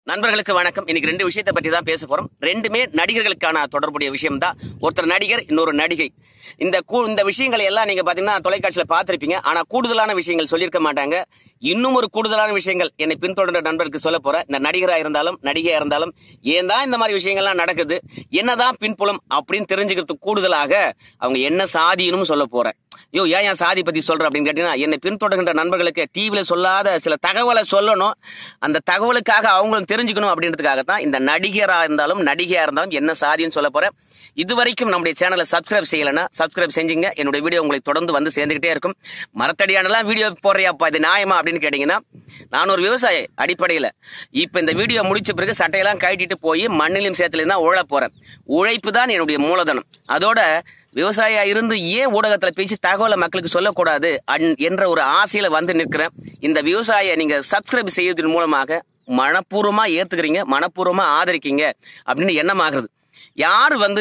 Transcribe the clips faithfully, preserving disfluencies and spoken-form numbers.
நண்பர்களுக்கு வணக்கம். இன்னைக்கு ரெண்டு விஷயத்தை பற்றி தான் பேச போறோம். ரெண்டுமே நடிகர்களுக்கான தொடர்புடைய விஷயம் தான். ஒருத்தர் நடிகர், இன்னொரு நடிகை. இந்த இந்த விஷயங்களை எல்லாம் நீங்க பாத்தீங்கன்னா தொலைக்காட்சியில பார்த்திருப்பீங்க. ஆனா கூடுதலான விஷயங்கள் சொல்லியிருக்க மாட்டாங்க. இன்னும் ஒரு கூடுதலான விஷயங்கள் என்னை பின்தொடர்ந்த நண்பருக்கு சொல்ல போற. இந்த நடிகரா இருந்தாலும் நடிகையா இருந்தாலும் ஏன் தான் இந்த மாதிரி விஷயங்கள்லாம் நடக்குது, என்னதான் பின்புலம் அப்படின்னு தெரிஞ்சுக்கிறதுக்கு கூடுதலாக அவங்க என்ன சாதின்னு சொல்ல போறேன். ஐயோ ஏன் என் சாதி பத்தி சொல்றேன் அப்படின்னு கேட்டீங்கன்னா, என்னை பின்தொடர்கின்ற நண்பர்களுக்கு டிவியில சொல்லாத சில தகவலை சொல்லணும். அந்த தகவலுக்காக அவங்களும் தெரிஞ்சுக்கணும் அப்படின்றதுக்காகத்தான் இந்த நடிகரா இருந்தாலும் நடிகையா இருந்தாலும் என்ன சாதின்னு சொல்ல போறேன். இதுவரைக்கும் நம்முடைய சேனலை சப்ஸ்கிரைப் செய்யலைன்னா சப்ஸ்கிரைப் செஞ்சுங்க. என்னுடைய வீடியோ உங்களை தொடர்ந்து வந்து சேர்ந்துகிட்டே இருக்கும். மரத்தடியானலாம் வீடியோ போடுறியாப்பா, இது நியாயமா அப்படின்னு கேட்டீங்கன்னா, நான் ஒரு விவசாயி அடிப்படையில. இப்ப இந்த வீடியோ முடிச்ச பிறகு சட்டையெல்லாம் கட்டிட்டு போய் மண்ணிலும் சேர்த்துல தான் உழ போறேன். உழைப்பு தான் என்னுடைய மூலதனம். அதோட விவசாயியா இருந்து ஏன் ஊடகத்துல பேசி தகவலை மக்களுக்கு சொல்லக்கூடாது என்ற ஒரு ஆசையில வந்து நிற்கிறேன். இந்த விவசாயியை நீங்க சப்ஸ்கிரைப் செய்வதன் மூலமாக மனப்பூர்வமா ஏத்துக்கிறீங்க, மனப்பூர்வமா ஆதரிக்கீங்க அப்படின்னு எண்ணமாகிறது. யாரு வந்து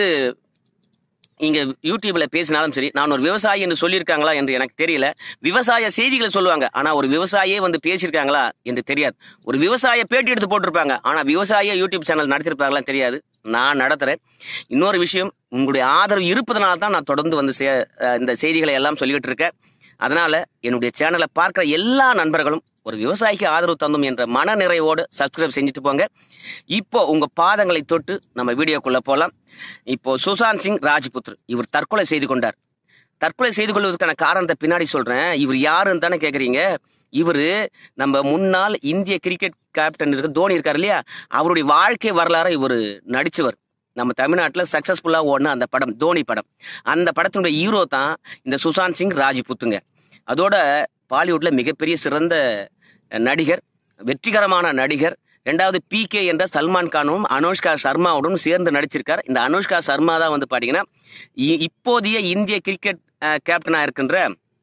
இங்க யூடியூப்ல பேசினாலும் சரி, நான் ஒரு விவசாயி என்று சொல்லியிருக்காங்களா என்று எனக்கு தெரியல. விவசாய செய்திகளை சொல்லுவாங்க, ஆனா ஒரு விவசாயியே வந்து பேசியிருக்காங்களா என்று தெரியாது. ஒரு விவசாய பேட்டி எடுத்து போட்டிருப்பாங்க, ஆனா விவசாய யூடியூப் சேனல் நடத்திருப்பாங்களா தெரியாது. நான் நடத்துறேன். இன்னொரு விஷயம், உங்களுடைய ஆதரவு இருப்பதனால தான் நான் தொடர்ந்து வந்து இந்த செய்திகளை எல்லாம் சொல்லிட்டு இருக்கேன். அதனால என்னுடைய சேனலை பார்க்கிற எல்லா நண்பர்களும் ஒரு விவசாயிக்கு ஆதரவு தந்தோம் என்ற மன நிறைவோடு சப்ஸ்கிரைப் செஞ்சுட்டு போங்க. இப்போ உங்க பாதங்களை தொட்டு நம்ம வீடியோக்குள்ள போலாம். இப்போ சுசாந்த் சிங் ராஜ்புத் இவர் தற்கொலை செய்து கொண்டார். தற்கொலை செய்து கொள்வதற்கான காரணத்தை பின்னாடி சொல்றேன். இவர் யாருன்னு தானே கேக்குறீங்க. இவரு நம்ம முன்னாள் இந்திய கிரிக்கெட் கேப்டன் இருக்க தோனி இருக்காரு இல்லையா, அவருடைய வாழ்க்கை வரலாறு இவர் நடிச்சவர். நம்ம தமிழ்நாட்டில் சக்சஸ்ஃபுல்லா ஓடின அந்த படம் தோனி படம், அந்த படத்தினுடைய ஹீரோ தான் இந்த சுசாந்த் சிங் ராஜ்புத்துங்க. அதோட பாலிவுட்ல மிகப்பெரிய சிறந்த நடிகர், வெற்றிகரமான நடிகர். ரெண்டாவது பி கே என்ற சல்மான் கானும் அனுஷ்கா சர்மாவுடன் சேர்ந்து நடிச்சிருக்கார். இந்த அனுஷ்கா சர்மா தான் வந்து பாத்தீங்கன்னா இப்போதைய இந்திய கிரிக்கெட் கேப்டனா இருக்கின்ற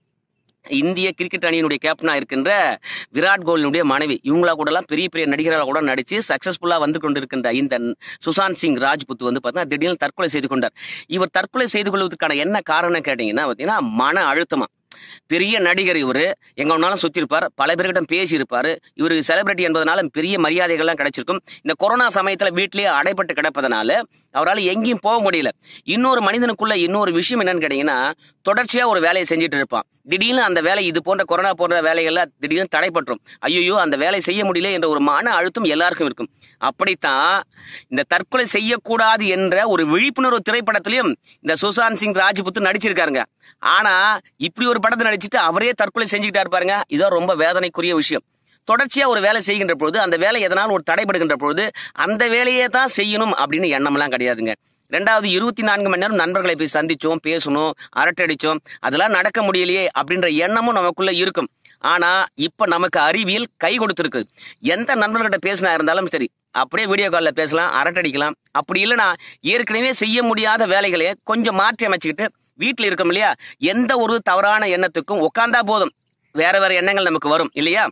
இந்திய கிரிக்கெட் அணியினுடைய கேப்டனா இருக்கின்ற விராட் கோலினுடைய மனைவி. இவங்களா கூட எல்லாம் பெரிய பெரிய நடிகர்களாக கூட நடிச்சு சக்சஸ்ஃபுல்லா வந்து கொண்டிருக்கின்ற இந்த சுசாந்த் சிங் ராஜ்புத் வந்து பாத்தீங்கன்னா திடீர்னு தற்கொலை செய்து கொண்டார். இவர் தற்கொலை செய்து கொள்வதற்கான என்ன காரணம் கேட்டீங்கன்னா பாத்தீங்கன்னா மன அழுத்தமா. பெரிய நடிகர் இவரு, எங்க ஒன்னாலும் சுத்தி இருப்பார், பல பேர்கிட்ட பேசி இருப்பாரு. இவரு செலிபிரிட்டி என்பதனால பெரிய மரியாதைகள்லாம் கிடைச்சிருக்கும். இந்த கொரோனா சமயத்துல வீட்டிலேயே அடைப்பட்டு கிடப்பதனால அவரால் எங்கேயும் போக முடியல. இன்னொரு மனிதனுக்குள்ள இன்னொரு விஷயம் என்னன்னு கேட்டீங்கன்னா, தொடர்ச்சியா ஒரு வேலையை செஞ்சுட்டு இருப்பான். திடீர்னு அந்த வேலை இது போன்ற கொரோனா போன்ற வேலைகள்ல திடீர்னு தடைப்பட்டுரும். ஐயோ அந்த வேலை செய்ய முடியல என்ற ஒரு மன அழுத்தம் எல்லாருக்கும் இருக்கும். அப்படித்தான் இந்த தற்கொலை செய்யக்கூடாது என்ற ஒரு விழிப்புணர்வு திரைப்படத்திலையும் இந்த சுசாந்த் சிங் ராஜ்புத் நடிச்சிருக்காருங்க. ஆனா இப்படி ஒரு படத்தை நடிச்சுட்டு அவரே தற்கொலை செஞ்சுக்கிட்டா இருப்பாருங்க. இதுதான் ரொம்ப வேதனைக்குரிய விஷயம். தொடர்ச்சியா ஒரு வேலை செய்கின்ற பொழுது அந்த வேலை எதனால் ஒரு தடைபடுகின்ற பொழுது அந்த வேலையே தான் செய்யணும் அப்படின்னு எண்ணம்லாம் கிடையாதுங்க. ரெண்டாவது, இருபத்தி நான்கு மணி நேரம் நண்பர்களை போய் சந்திச்சோம், பேசணும், அரட்டடிச்சோம், அதெல்லாம் நடக்க முடியலையே அப்படின்ற எண்ணமும் நமக்குள்ள இருக்கும். ஆனா இப்ப நமக்கு அறிவியல் கை கொடுத்துருக்கு. எந்த நண்பர்கிட்ட பேசினா இருந்தாலும் சரி, அப்படியே வீடியோ காலில் பேசலாம், அரட்டடிக்கலாம். அப்படி இல்லைன்னா ஏற்கனவே செய்ய முடியாத வேலைகளையே கொஞ்சம் மாற்றி அமைச்சுக்கிட்டு வீட்டில் இருக்கோம் இல்லையா, எந்த ஒரு தவறான எண்ணத்துக்கும் உட்கார்ந்தா போதும், வேற வேற எண்ணங்கள் நமக்கு வரும் இல்லையா,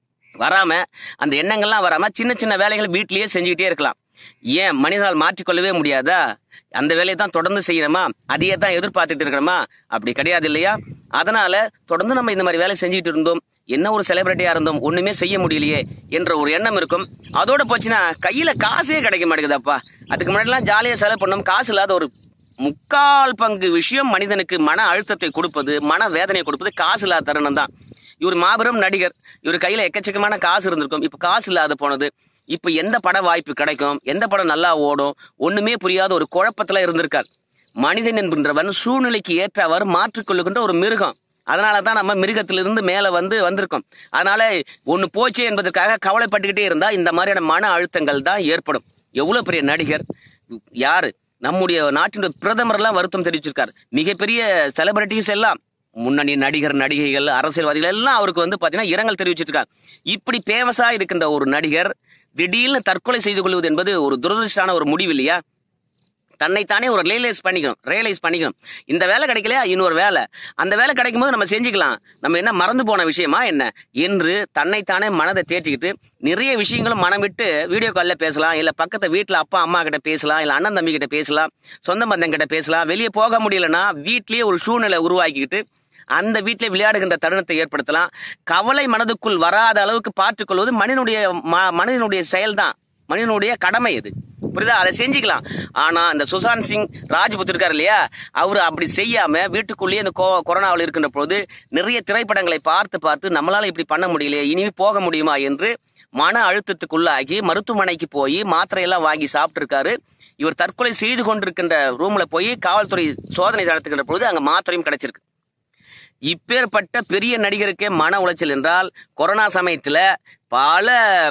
வராம அந்த எண்ணங்கள்லாம் வராம சின்ன சின்ன வேலைகள் வீட்டிலேயே செஞ்சுக்கிட்டே இருக்கலாம். ஏன் மனிதனால் மாற்றிக்கொள்ளவே முடியாதா? அந்த வேலையை தான் தொடர்ந்து செய்யணுமா, அதையே தான் எதிர்பார்த்துட்டு இருக்கணுமா? அப்படி கிடையாது இல்லையா. அதனால தொடர்ந்து நம்ம இந்த மாதிரி வேலை செஞ்சுட்டு இருந்தோம், என்ன ஒரு செலிபிரிட்டியா இருந்தோம், ஒண்ணுமே செய்ய முடியலையே என்ற ஒரு எண்ணம் இருக்கும். அதோட போச்சுன்னா கையில காசே கிடைக்க மாட்டேங்குதாப்பா. அதுக்கு முன்னாடி எல்லாம் ஜாலியா செலவு பண்ணோம். காசு இல்லாத ஒரு முக்கால் பங்கு விஷயம் மனிதனுக்கு மன அழுத்தத்தை கொடுப்பது, மன வேதனையை கொடுப்பது காசு இல்லாத தருணம் தான். இவர் மாபெரும் நடிகர், இவர் கையில எக்கச்சக்கமான காசு இருந்திருக்கும். இப்ப காசு இல்லாத போனது. இப்ப எந்த பட வாய்ப்பு கிடைக்கும், எந்த படம் நல்லா ஓடும், ஒண்ணுமே புரியாத ஒரு குழப்பத்துல இருந்திருக்கார். மனிதன் என்கின்றவன் சூழ்நிலைக்கு ஏற்றவாறு மாற்றிக்கொள்ளுகின்ற ஒரு மிருகம். அதனாலதான் நம்ம மிருகத்திலிருந்து மேல வந்து வந்திருக்கோம். அதனால ஒண்ணு போச்சே என்பதற்காக கவலைப்பட்டுக்கிட்டே இருந்தா இந்த மாதிரியான மன அழுத்தங்கள் தான் ஏற்படும். எவ்வளவு பெரிய நடிகர், யாரு நம்முடைய நாட்டினுடைய பிரதமர் எல்லாம் வருத்தம் தெரிவிச்சிருக்காரு. மிகப்பெரிய செலிபிரிட்டிஸ் எல்லாம், முன்னணி நடிகர் நடிகைகள் அரசியல்வாதிகள் எல்லாம் அவருக்கு வந்து பாத்தீங்கன்னா இரங்கல் தெரிவிச்சிருக்காங்க. இப்படி பேமஸா இருக்கின்ற ஒரு நடிகர் திடீர்னு தற்கொலை செய்து கொள்வது என்பது ஒரு துரதிருஷ்டான ஒரு முடிவு இல்லையா. தன்னைத்தானே ஒரு ரியலைஸ் பண்ணிக்கணும் ரியலைஸ் பண்ணிக்கணும் இந்த வேலை கிடைக்கலையா, இன்னொரு வேலை, அந்த வேலை கிடைக்கும் போது நம்ம செஞ்சுக்கலாம், நம்ம என்ன மறந்து போன விஷயமா என்ன என்று தன்னைத்தானே மனதை தேற்றிக்கிட்டு நிறைய விஷயங்களும் மனம் விட்டு வீடியோ காலில் பேசலாம், இல்ல பக்கத்து வீட்டுல அப்பா அம்மா கிட்ட பேசலாம், இல்ல அண்ணன் தம்பி கிட்ட பேசலாம், சொந்த பந்தம் கிட்ட பேசலாம். வெளியே போக முடியலன்னா வீட்லயே ஒரு சூழ்நிலை உருவாக்கிக்கிட்டு அந்த வீட்டிலே விளையாடுகின்ற தருணத்தை ஏற்படுத்தலாம். கவலை மனதுக்குள் வராத அளவுக்கு பார்த்துக் கொள்வது மனிதனுடைய மனிதனுடைய செயல்தான். மனிதனுடைய கடமை இது, புரியுதா? அதை செஞ்சுக்கலாம். ஆனா இந்த சுசாந்த் சிங் ராஜ்புத் இருக்காரு இல்லையா, அவரு அப்படி செய்யாம வீட்டுக்குள்ளேயே இந்த கொரோனாவில் இருக்கின்ற போது நிறைய திரைப்படங்களை பார்த்து பார்த்து நம்மளால இப்படி பண்ண முடியலையே, இனிமே போக முடியுமா என்று மன அழுத்தத்துக்குள்ளாகி மருத்துவமனைக்கு போய் மாத்திரையெல்லாம் வாங்கி சாப்பிட்டு இருக்காரு. இவர் தற்கொலை செய்து கொண்டிருக்கின்ற ரூம்ல போய் காவல்துறை சோதனை நடத்துகின்ற பொழுது அங்க மாத்திரையும் கிடைச்சிருக்கு. இப்பேற்பட்ட பெரிய நடிகருக்கே மன உளைச்சல் என்றால், கொரோனா சமயத்துல பல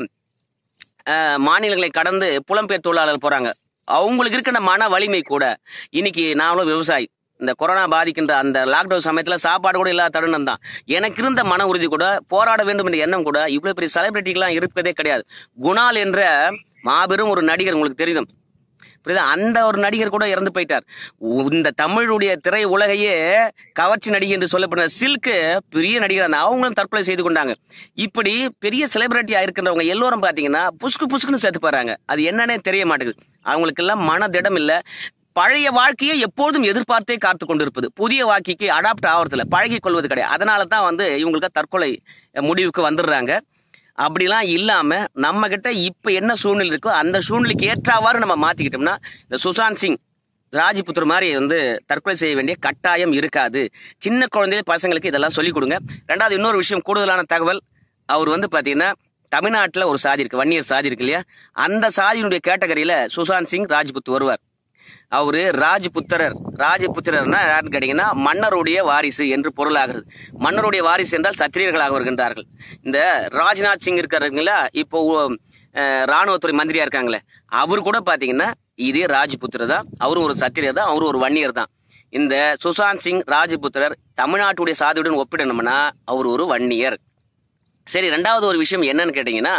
மாநிலங்களை கடந்து புலம்பெயர் தொழிலாளர்கள் போறாங்க, அவங்களுக்கு இருக்கிற மன வலிமை கூட. இன்னைக்கு நானும் விவசாயி, இந்த கொரோனா பாதிக்கின்ற அந்த லாக்டவுன் சமயத்துல சாப்பாடு கூட இல்லாத தருணம் தான். எனக்கு இருந்த மன உறுதி கூட, போராட வேண்டும் என்ற எண்ணம் கூட இவ்வளவு பெரிய செலிபிரிட்டிகள்லாம் இருப்பதே கிடையாது. குணால் என்ற மாபெரும் ஒரு நடிகர் உங்களுக்கு தெரியும், புரியுதா? அந்த ஒரு நடிகர் கூட இறந்து போயிட்டார். இந்த தமிழுடைய திரை உலகையே கவர்ச்சி நடிகை என்று சொல்லப்படுற சில்க்கு பெரிய நடிகர், அந்த அவங்களும் தற்கொலை செய்து கொண்டாங்க. இப்படி பெரிய செலிபிரிட்டியா இருக்கின்றவங்க எல்லோரும் பாத்தீங்கன்னா புஸ்கு புஸ்குன்னு சேர்த்து போறாங்க. அது என்னன்னே தெரிய மாட்டேங்குது. அவங்களுக்கு எல்லாம் மனதிடம் இல்ல. பழைய வாழ்க்கையை எப்போதும் எதிர்பார்த்தே காத்து கொண்டிருப்பது, புதிய வாழ்க்கைக்கு அடாப்ட் ஆகிறதுல பழகி கொள்வது கிடையாது. அதனால தான் வந்து இவங்களுக்கு தற்கொலை முடிவுக்கு வந்துடுறாங்க. அப்படிலாம் இல்லாம நம்ம கிட்ட இப்ப என்ன சூழ்நிலை இருக்கோ அந்த சூழ்நிலைக்கு ஏற்றவாறு நம்ம மாத்திக்கிட்டோம்னா இந்த சுசாந்த் சிங் ராஜ்புத் மாதிரி வந்து தற்கொலை செய்ய வேண்டிய கட்டாயம் இருக்காது. சின்ன குழந்தை பசங்களுக்கு இதெல்லாம் சொல்லிக் கொடுங்க. ரெண்டாவது இன்னொரு விஷயம், கூடுதலான தகவல், அவர் வந்து பாத்தீங்கன்னா தமிழ்நாட்டுல ஒரு சாதி இருக்கு, வன்னியர் சாதி இருக்கு இல்லையா, அந்த சாதியினுடைய கேட்டகரியில சுசாந்த் சிங் ராஜ்புத் வருவார். அவரு ராஜ்புத்திரர். ராஜ்புத்திரர்னா யாருன்னு கேட்டீங்கன்னா மன்னருடைய வாரிசு என்று பொருளாகிறது. மன்னருடைய வாரிசு என்றால் சத்திரியர்களாக வருகின்றார்கள். இந்த ராஜ்நாத் சிங் இருக்காருங்களா, இப்போ ராணுவத்துறை மந்திரியா இருக்காங்களே, அவரு கூட பாத்தீங்கன்னா இதே ராஜ்புத்திரர் தான். அவரும் ஒரு சத்திரியர் தான், அவரும் ஒரு வன்னியர் தான். இந்த சுசாந்த் சிங் ராஜ்புத்திரர் தமிழ்நாட்டுடைய சாதியுடன் ஒப்பிடணும்னா அவர் ஒரு வன்னியர். சரி, ரெண்டாவது ஒரு விஷயம் என்னன்னு கேட்டீங்கன்னா,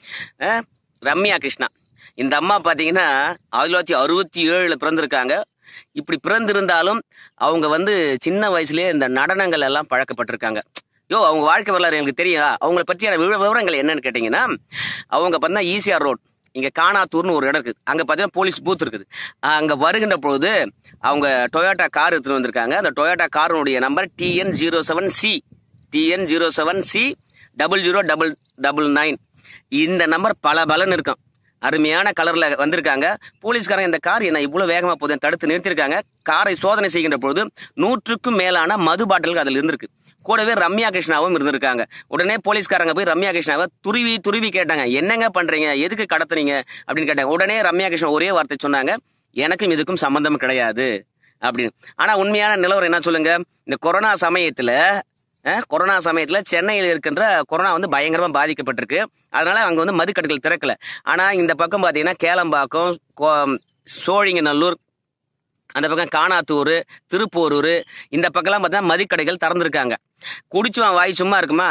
ரம்யா கிருஷ்ணா. இந்த அம்மா பாத்தீங்கன்னா ஆயிரத்தி தொள்ளாயிரத்தி அறுபத்தி ஏழுல பிறந்திருக்காங்க. இப்படி பிறந்திருந்தாலும் அவங்க வந்து சின்ன வயசுலயே இந்த நடனங்கள் எல்லாம் பழக்கப்பட்டிருக்காங்க. யோ அவங்க வாழ்க்கை வரலாறு எனக்கு தெரியும். அவங்களை பற்றியான விவரங்கள் என்னன்னு கேட்டீங்கன்னா, அவங்க பார்த்தீங்கன்னா ஈசிஆர் ரோட், இங்க காணாத்தூர்னு ஒரு இடம் இருக்குது, அங்க பாத்தீங்கன்னா போலீஸ் பூத் இருக்குது. அங்க வருகின்ற பொழுது அவங்க டொயோட்டா கார் எடுத்துட்டு வந்திருக்காங்க. அந்த டொயோட்டா காரினுடைய number TN zero seven C TN zero seven C double zero double double nine. இந்த நம்பர் பல பலன் இருக்கும், அருமையான கலர்ல வந்திருக்காங்க. போலீஸ்காரங்க இந்த கார் என்ன இவ்வளவு வேகமா போதும் தடுத்து நிறுத்திருக்காங்க. காரை சோதனை செய்கின்ற பொழுது நூற்றுக்கும் மேலான மது பாட்டில்கள் அதில் இருந்திருக்கு. கூடவே ரம்யா கிருஷ்ணாவும் இருந்திருக்காங்க. உடனே போலீஸ்காரங்க போய் ரம்யா கிருஷ்ணாவை துருவி துருவி கேட்டாங்க, என்னங்க பண்றீங்க, எதுக்கு கடத்துறீங்க அப்படின்னு கேட்டாங்க. உடனே ரம்யா கிருஷ்ணா ஒரே வார்த்தை சொன்னாங்க, எனக்கும் இதுக்கும் சம்பந்தம் கிடையாது அப்படின்னு. ஆனா உண்மையான நிலவரம் என்ன சொல்லுங்க, இந்த கொரோனா சமயத்துல கொரோனா சமயத்துல சென்னையில் இருக்கின்ற கொரோனா வந்து பயங்கரமா பாதிக்கப்பட்டிருக்கு. அதனால அங்க வந்து மதுக்கடைகள் திறக்கல. ஆனா இந்த பக்கம் பாத்தீங்கன்னா கேளம்பாக்கம், சோழிங்கநல்லூர், அந்த பக்கம் காணாத்தூர், திருப்போரூர், இந்த பக்கம்லாம் பார்த்தீங்கன்னா மதுக்கடைகள் திறந்திருக்காங்க. குடிச்சுவான் வாய் சும்மா இருக்குமா,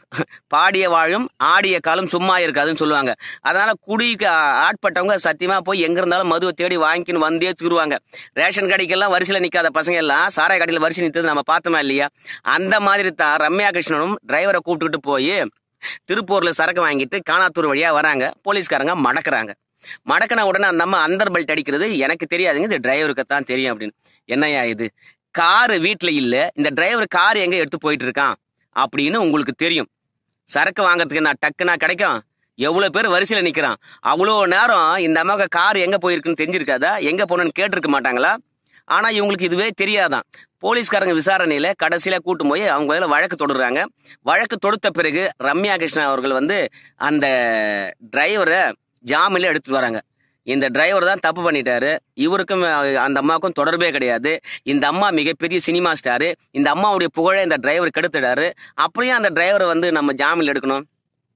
பாடிய வாழும் ஆடிய காலம் சும்மா இருக்காதுன்னு சொல்லுவாங்க. அதனால குடிக்கு ஆட்பட்டவங்க சத்தியமா போய் எங்க இருந்தாலும் மதுவை தேடி வாங்கிக்கின்னு வந்தே தீருவாங்க. ரேஷன் கடைக்கெல்லாம் வரிசையில நிக்காத பசங்க எல்லாம் சாராய கடையில் வரிசை நிற்றது நம்ம பார்த்தோமா இல்லையா? அந்த மாதிரி தான் ரம்யா கிருஷ்ணனும் டிரைவரை கூப்பிட்டுக்கிட்டு போய் திருப்பூர்ல சரக்கு வாங்கிட்டு காணாத்தூர் வழியா வராங்க. போலீஸ்காரங்க மடக்குறாங்க. மடக்கின உடனே அந்த அம்மா அந்தர் பெல்ட் அடிக்கிறது, எனக்கு தெரியாதுங்க, இது டிரைவருக்கு தான் தெரியும் அப்படின்னு. என்னையா இது, காரு வீட்டுல இல்ல, இந்த டிரைவர் கார் எங்க எடுத்து போயிட்டு இருக்கான் அப்படின்னு உங்களுக்கு தெரியும். சரக்கு வாங்கறதுக்கு நான் டக்குனா கிடைக்கும், எவ்வளவு பேர் வரிசையில நிக்கிறான், அவ்வளோ நேரம் இந்த அம்மாவுக்கு கார் எங்க போயிருக்குன்னு தெரிஞ்சிருக்காதா, எங்க போனோன்னு கேட்டிருக்க மாட்டாங்களா? ஆனா இவங்களுக்கு இதுவே தெரியாதான். போலீஸ்காரங்க விசாரணையில கடைசியில கூட்டும் போய் அவங்க மேல வழக்கு தொடுறாங்க. வழக்கு தொடுத்த பிறகு ரம்யா கிருஷ்ணா அவர்கள் வந்து அந்த டிரைவரை ஜாமீன்ல எடுத்துட்டு வராங்க. இந்த டிரைவர் தான் தப்பு பண்ணிட்டாரு, இவருக்கும் அந்த அம்மாவுக்கும் தொடர்பே கிடையாது, இந்த அம்மா மிகப்பெரிய சினிமா ஸ்டாரு, இந்த அம்மாவுடைய புகழை இந்த டிரைவர் கெடுத்துட்டாரு, அப்படியே அந்த டிரைவரை வந்து நம்ம ஜாமீன்ல எடுக்கணும்.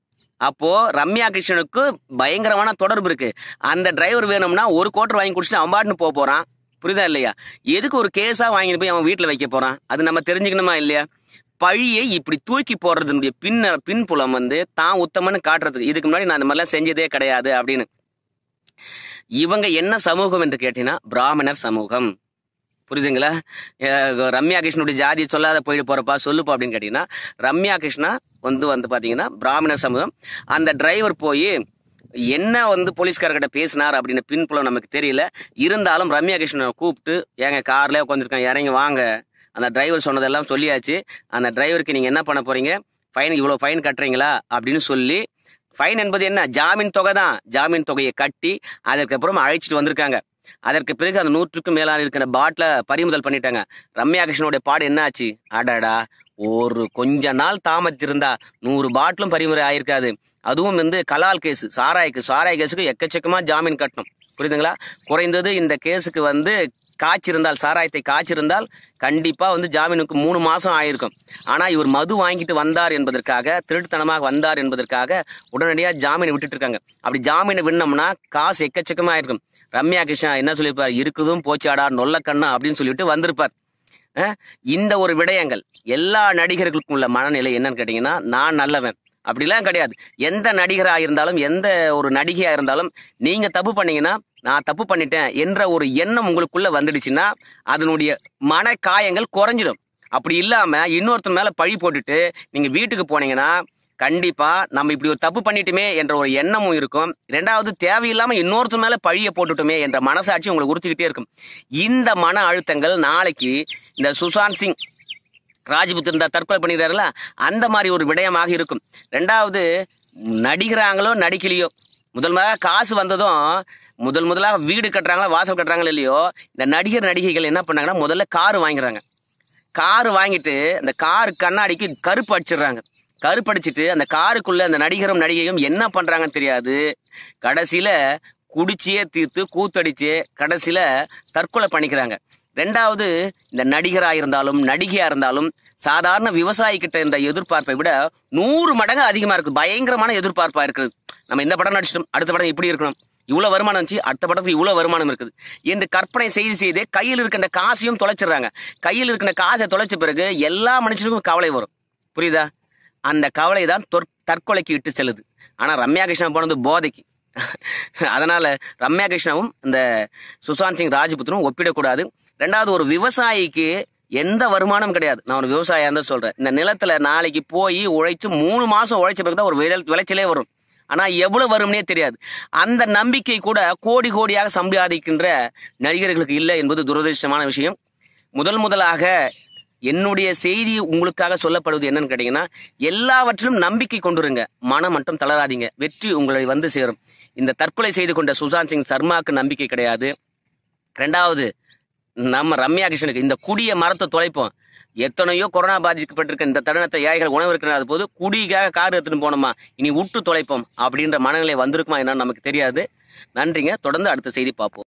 அப்போ ரம்யா கிருஷ்ணனுக்கு பயங்கரமான தொடர்பு இருக்கு. அந்த டிரைவர் வேணும்னா ஒரு கோட்டர் வாங்கி குடிச்சிட்டு அவன் பாட்டுன்னு போக போறான், புரியுதா இல்லையா? எதுக்கு ஒரு கேஸா வாங்கிட்டு போய் அவன் வீட்டுல வைக்க போறான், அது நம்ம தெரிஞ்சுக்கணுமா இல்லையா? பழியை இப்படி தூக்கி போடுறதுனுடைய பின் பின்புலம் வந்து தான் உத்தமன்னு காட்டுறதுக்கு. இதுக்கு முன்னாடி நான் இந்த மாதிரிலாம் செஞ்சதே கிடையாது அப்படின்னு. இவங்க என்ன சமூகம் என்று கேட்டீங்கன்னா பிராமணர் சமூகம், புரியுதுங்களா? ரம்யா கிருஷ்ணனுடைய ஜாதி சொல்லாத போயிட்டு போறப்பா சொல்லுப்பா அப்படின்னு கேட்டீங்கன்னா, ரம்யா கிருஷ்ணா வந்து வந்து பாத்தீங்கன்னா பிராமணர் சமூகம். அந்த டிரைவர் போய் என்ன வந்து போலீஸ்காரர்கிட்ட பேசினார் அப்படின்னு பின்புலம் நமக்கு தெரியல. இருந்தாலும் ரம்யா கிருஷ்ணனை கூப்பிட்டு, ஏங்க கார்ல உட்காந்துருக்காங்க, இறங்கி வாங்க, அந்த டிரைவர் சொன்னதெல்லாம் சொல்லியாச்சு, அந்த டிரைவருக்கு நீங்க என்ன பண்ண போறீங்க, ஃபைன் இவ்வளவு ஃபைன் கட்டுறீங்களா அப்படின்னு சொல்லி ஃபைன் என்பது என்ன? ஜாமீன் தொகை தான். ஜாமீன் தொகையை கட்டி அதற்கப்புறம் அழைச்சிட்டு வந்திருக்காங்க. அதற்கு பிறகு அந்த நூற்றுக்கும் மேலான இருக்கிற பாட்டில பறிமுதல் பண்ணிட்டாங்க. ரம்யா கிருஷ்ணனுடைய பாடு என்ன ஆச்சு? அடடா, ஒரு கொஞ்ச நாள் தாமத்திருந்தா நூறு பாட்டிலும் பறிமுறை ஆயிருக்காது. அதுவும் வந்து கலால் கேஸ், சாராய்க்கு சாராய் கேஸுக்கு எக்கச்சக்கமா ஜாமீன் கட்டணும். புரியுதுங்களா? குறைந்தது இந்த கேஸுக்கு வந்து காய்ச்சிருந்தால், சாராயத்தை காய்ச்சிருந்தால் கண்டிப்பா வந்து ஜாமீனுக்கு மூணு மாசம் ஆயிருக்கும். ஆனா இவர் மது வாங்கிட்டு வந்தார் என்பதற்காக, திருட்டுத்தனமாக வந்தார் என்பதற்காக உடனடியா ஜாமீனை விட்டுட்டு இருக்காங்க. அப்படி ஜாமீனை விண்ணோம்னா காசு எக்கச்சக்கமா இருக்கும். ரம்யா கிருஷ்ணா என்ன சொல்லியிருப்பார்? இருக்குதும் போச்சாடா நொல்ல கண்ணா அப்படின்னு சொல்லிட்டு வந்திருப்பார். இந்த ஒரு விடயங்கள் எல்லா நடிகர்களுக்கும் உள்ள மனநிலை என்னன்னு கேட்டீங்கன்னா, நான் நல்லவன் அப்படிலாம் கிடையாது. எந்த நடிகரா இருந்தாலும், எந்த ஒரு நடிகையா இருந்தாலும், நீங்க தப்பு பண்ணீங்கன்னா நான் தப்பு பண்ணிட்டேன் என்ற ஒரு எண்ணம் உங்களுக்குள்ள வந்துடுச்சுன்னா அதனுடைய மன காயங்கள் குறைஞ்சிடும். அப்படி இல்லாம இன்னொருத்தர் மேல பழி போட்டுட்டு நீங்க வீட்டுக்கு போனீங்கன்னா கண்டிப்பா நம்ம இப்படி ஒரு தப்பு பண்ணிட்டுமே என்ற ஒரு எண்ணமும் இருக்கும். ரெண்டாவது, தேவையில்லாம இன்னொருத்தர் மேல பழிய போட்டுட்டுமே என்ற மனசாட்சி உங்களுக்கு உறுத்திக்கிட்டே இருக்கும். இந்த மன அழுத்தங்கள் நாளைக்கு இந்த சுஷாந்த் சிங் ராஜ்புத் இருந்தா தற்கொலை பண்ணிடுறாருல, அந்த மாதிரி ஒரு விடயமாக இருக்கும். ரெண்டாவது, நடிக்கிறாங்களோ நடிக்கலையோ, முதல் முதலாக காசு வந்ததும் முதல் முதலாக வீடு கட்டுறாங்களா வாசல் கட்டுறாங்களோ இல்லையோ, இந்த நடிகர் நடிகைகள் என்ன பண்ணாங்கன்னா முதல்ல காரு வாங்கிடுறாங்க. காரு வாங்கிட்டு அந்த காரு கண்ணாடிக்கு கருப்பு அடிச்சிடுறாங்க. கருப்பு அடிச்சுட்டு அந்த காருக்குள்ள அந்த நடிகரும் நடிகையும் என்ன பண்றாங்கன்னு தெரியாது. கடைசியில குடிச்சியே தீர்த்து கூத்தடிச்சு கடைசியில தற்கொலை பண்ணிக்கிறாங்க. ரெண்டாவது, இந்த நடிகரா இருந்தாலும் நடிகையா இருந்தாலும் சாதாரண விவசாயி கிட்ட இந்த எதிர்பார்ப்பை விட நூறு மடங்கு அதிகமா இருக்கு. பயங்கரமான எதிர்பார்ப்பா இருக்குது. நம்ம இந்த படம் நடிச்சிட்டோம், அடுத்த படம் இப்படி இருக்கணும், இவ்வளவு வருமானம் இருந்துச்சு, அடுத்த படத்துக்கு இவ்வளவு வருமானம் இருக்குது என்று கற்பனை செய்து செய்து கையில் இருக்கின்ற காசையும் தொலைச்சிடுறாங்க. கையில் இருக்கின்ற காசை தொலைச்ச பிறகு எல்லா மனுஷனுக்கும் கவலை வரும். புரியுதா? அந்த கவலை தான் தற்கொலைக்கு இட்டு செல்லுது. ஆனா ரம்யா கிருஷ்ணா போனது போதைக்கு. அதனால ரம்யா கிருஷ்ணாவும் இந்த சுஷாந்த் சிங் ராஜ்புத்தரும் ஒப்பிடக்கூடாது. ரெண்டாவது, ஒரு விவசாயிக்கு எந்த வருமானம் கிடையாது. நான் ஒரு விவசாயியா தான் சொல்றேன். இந்த நிலத்துல நாளைக்கு போய் உழைத்து மூணு மாசம் உழைச்ச பிறகுதான் ஒரு விளைச்சலே வரும். ஆனா எவ்வளவு வரும்னே தெரியாது. அந்த நம்பிக்கை கூட கோடி கோடியாக சம்பாதிக்கின்ற நடிகர்களுக்கு இல்லை என்பது துரதிருஷ்டமான விஷயம். முதல் முதலாக என்னுடைய செய்தி உங்களுக்காக சொல்லப்படுவது என்னன்னு கேட்டீங்கன்னா, எல்லாவற்றிலும் நம்பிக்கை கொண்டுருங்க, மனம் மட்டும் தளராதீங்க, வெற்றி உங்களை வந்து சேரும். இந்த தற்கொலை செய்து கொண்ட சுஷாந்த் சிங் சர்மாக்கு நம்பிக்கை கிடையாது. ரெண்டாவது, நம்ம ரம்யா கிருஷ்ணனுக்கு இந்த குடிய மரத்தை தொலைப்போம். எத்தனையோ கொரோனா பாதிக்கப்பட்டிருக்க இந்த தருணத்தை ஏழைகள் உணவு இருக்கிற போது குடிக்காக கார் எடுத்துட்டு போனோமா, இனி விட்டு தொலைப்போம் அப்படின்ற மனநிலை வந்திருக்குமா என்னன்னு நமக்கு தெரியாது. நன்றிங்க. தொடர்ந்து அடுத்த செய்தி பார்ப்போம்.